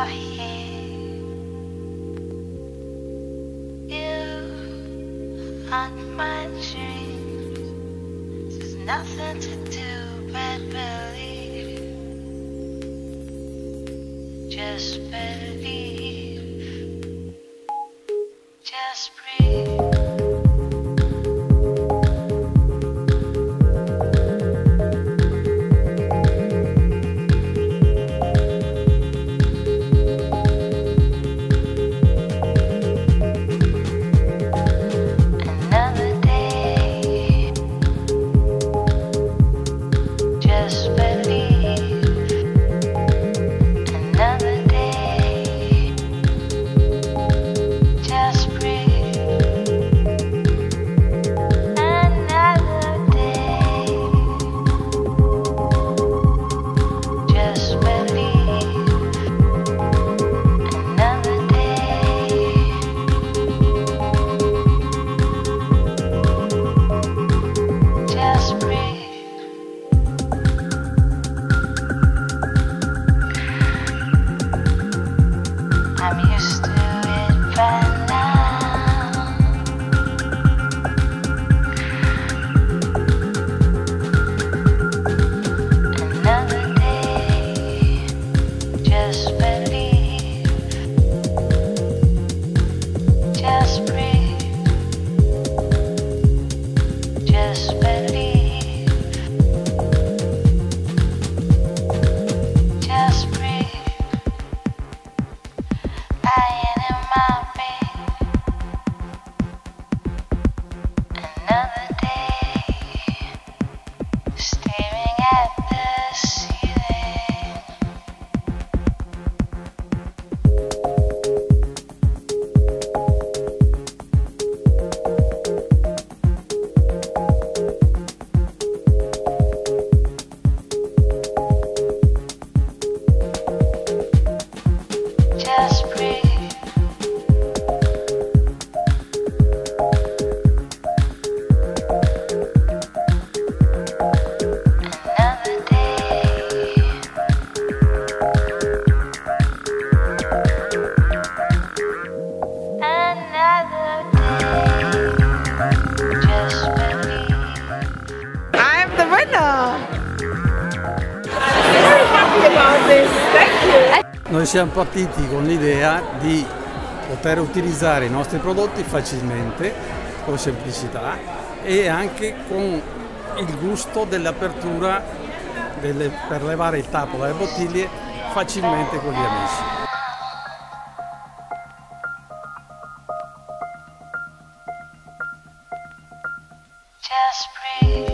you're here. You haunt my dreams. There's nothing to do but believe. Just believe. Just breathe. I'm used to it by now. Another day, just believe. Just breathe. Just believe. Just breathe. Lying in my bed, another day, staring at the ceiling. Just breathe. Another day. Another day. Just believe. I'm the winner! I'm very happy about this, thank you! Noi siamo partiti con l'idea di poter utilizzare i nostri prodotti facilmente, con semplicità e anche con il gusto dell'apertura per levare il tappo dalle bottiglie facilmente con gli amici. Just breathe.